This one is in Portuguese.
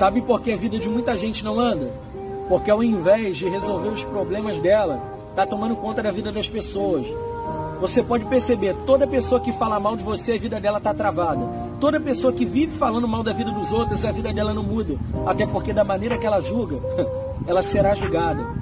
Sabe por que a vida de muita gente não anda? Porque ao invés de resolver os problemas dela, está tomando conta da vida das pessoas. Você pode perceber, toda pessoa que fala mal de você, a vida dela está travada. Toda pessoa que vive falando mal da vida dos outros, a vida dela não muda. Até porque da maneira que ela julga, ela será julgada.